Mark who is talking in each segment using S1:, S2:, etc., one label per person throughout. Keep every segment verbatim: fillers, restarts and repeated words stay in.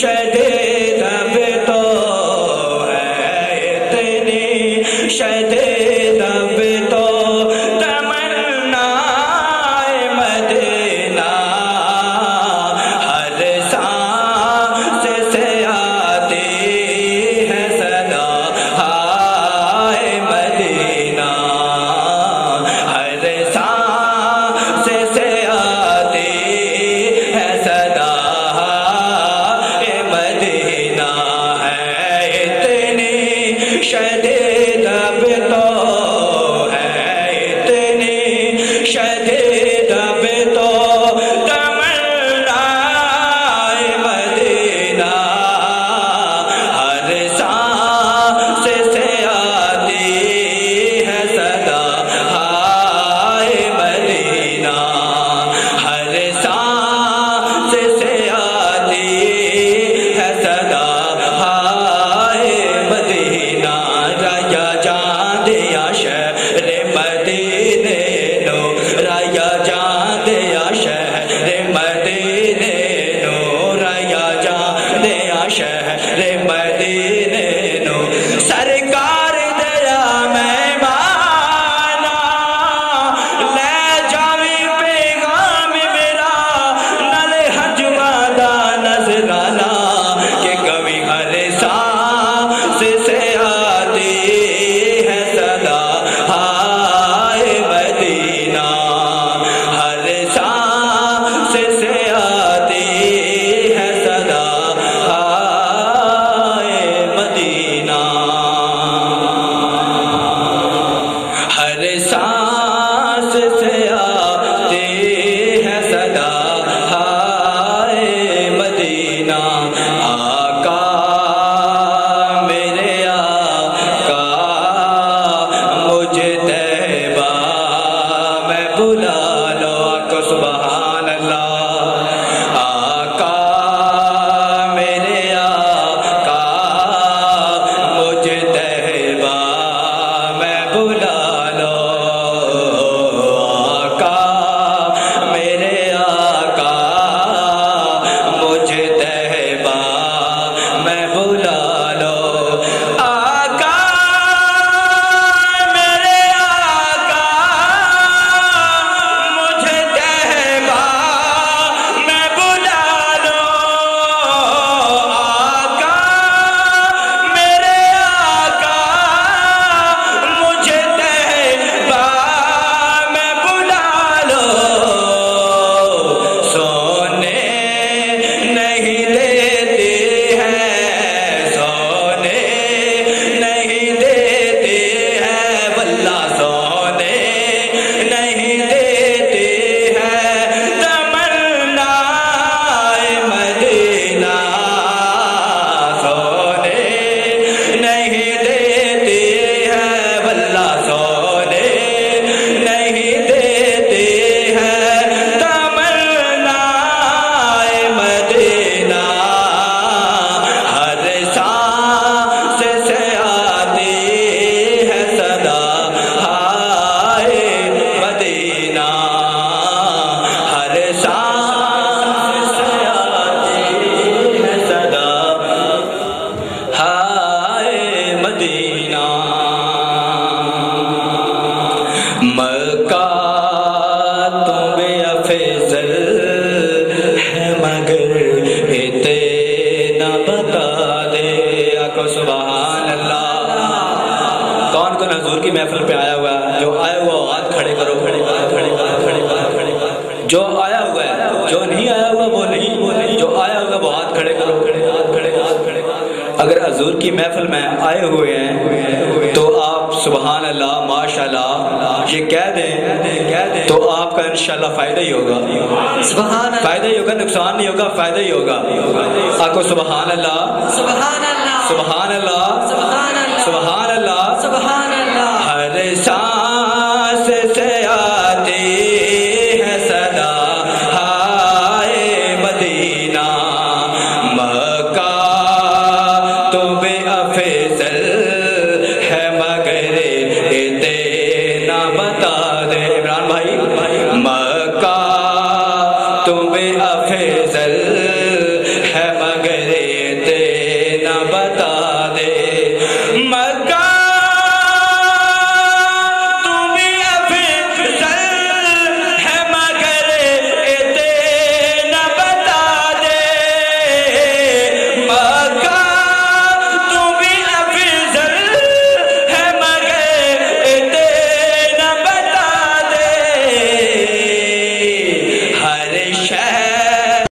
S1: شدید اب تو ہے اتنی شدید اب تو تمنا مدینہ ہر سانس سے آتی ہے صدا ہائے مدینہ ہر سانس سے آتی ہے صدا مدینہ ہے اتنی شدید اب تو ہے اتنی شدید اب تو تمنا مدینہ ہر سانس سے آتی ہے صدا ہائے مدینہ ہر سانس سے آتی ہے صدا ہائے مدینہ رایا جان دیا شہر مدینے نو رایا جان دیا شہر مدینے نو رایا جان دیا شہر مدینے نو سرکار دیا مہمانا لے جاوی پیغام میرا نل حجما دا نظرانہ کہ کبھی ہر سانس سے آتی ہے صدا ہائے مدینہ ہر سانس سے آتی ہے صدا ہائے مدینہ ہر سانس سے آتی ہے صدا ہائے مدینہ آقا میرے آقا مجھے طیبہ میں بلا لو آقا سبحان اللہ آقا میرے آقا مجھے طیبہ میں بلا لو آقا میرے آقا مجھے طیبہ میں بلا لو آقا میرے آقا مجھے طیبہ میں بلا لو آقا میرے آقا مجھے طیبہ میں بلا لو سونے نہیں دیتے ہیں سونے نہیں دیتے ہیں واللہ سونے نہیں دیتے ہیں تمنا مدینہ سونے نہیں دیتے ہیں واللہ سونے نہیں دیتے ہیں تمنا مدینہ ہر سانس سے آتی ہے صدا ہائے مدینہ ہر سانس سے آتی ہے صدا ہائے مدینہ مکہ تم بے افضل ہے مگر اتنا بتا دے آقا سبحان اللہ کون کون حضور کی محفل پہ آیا ہوا ہے جو آیا ہوا ہاتھ کھڑے کرو کھڑے کرو کھڑے کرو کھڑے کرو کھڑے کرو جو آیا ہوا ہے جو نہیں آیا ہوا وہ نہیں وہ نہیں جو آیا ہوا وہ ہاتھ کھڑے کرو کھڑے ہاتھ کھڑے ہاتھ کھڑے اگر حضور کی محفل میں آئے ہوئے ہیں تو آپ سبحان اللہ ماشاءاللہ یہ کہہ دیں تو آپ کا انشاءاللہ فائدہ ہی ہوگا سبحان اللہ فائدہ ہی ہوگا نقصان نہیں ہوگا فائدہ ہی ہوگا آپ کو سبحان اللہ سبحان اللہ سبحان اللہ سبحان اللہ سبحان اللہ ہر سانس سے آتی ہے صدا ہائے مدینہ مکہ تو بے افضل ہے مگر اتنا بتا دے عمران بھائی مکہ تو بے افضل ہے مگر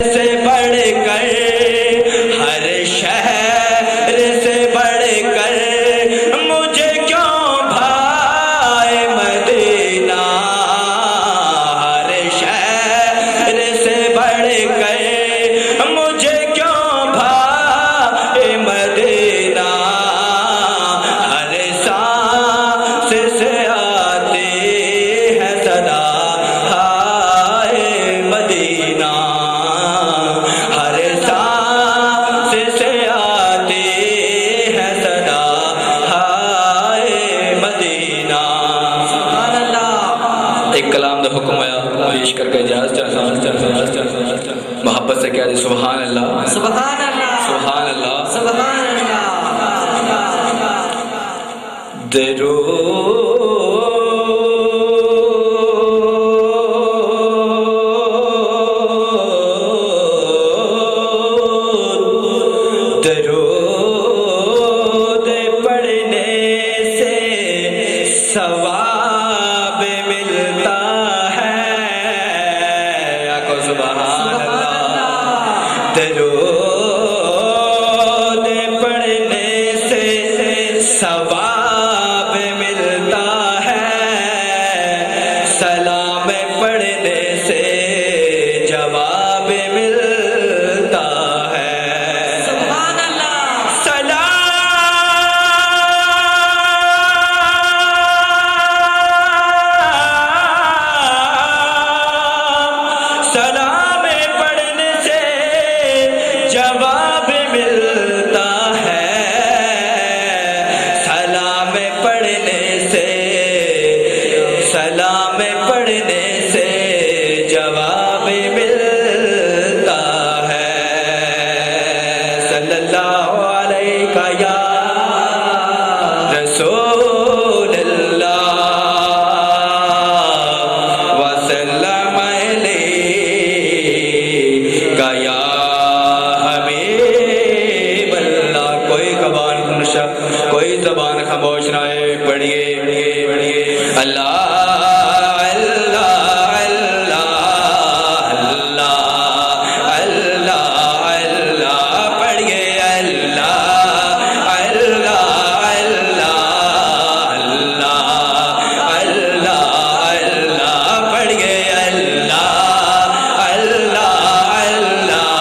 S1: سے بڑھ کر ہر شہر سے بڑھ کر مجھے کیوں بھائے مدینہ ہر شہر سے بڑھ کر مجھے کیوں بھائے مدینہ ہر سانس سے آتی ہے صدا ہائے مدینہ ہر سانس سے آتی ہے صدا ہائے مدینہ سبحان اللہ ایک کلام دا حکم آیا پیش کر کے اجازت چاہتا محبت سے کہہ دی سبحان اللہ
S2: سبحان اللہ
S1: سبحان اللہ
S2: سبحان اللہ
S1: درود درود پڑھنے سے ثواب ملتا ہے آقا سبحان اللہ درود پڑھنے سے ثواب ملتا ہے سلام پڑھنے سے جواب ملتا ہے
S2: سبحان اللہ
S1: سلام پڑھنے سے جواب ملتا ہے سلام پڑھنے سے سلام پڑھنے سے جواب ملتا ہے صلی اللہ علیہ یا رسول اللہ وسلم علیکہ یا حبیب اللہ کوئی زبان کوئی زبان خاموش نہ ہے پڑھیے پڑھیے اللہ اللہ اللہ اللہ اللہ پڑھیے اللہ اللہ اللہ اللہ پڑھیے اللہ اللہ اللہ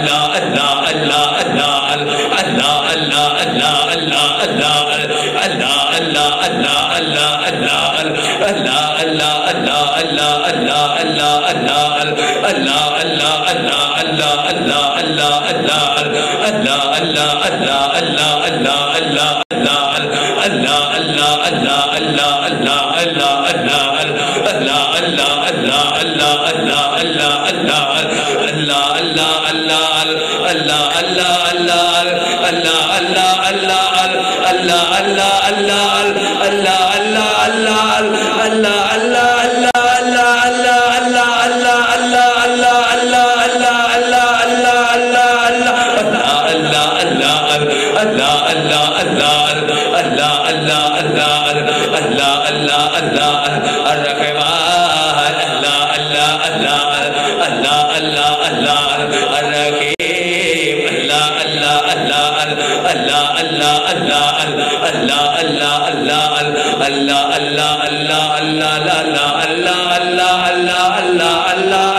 S1: اللہ اللہ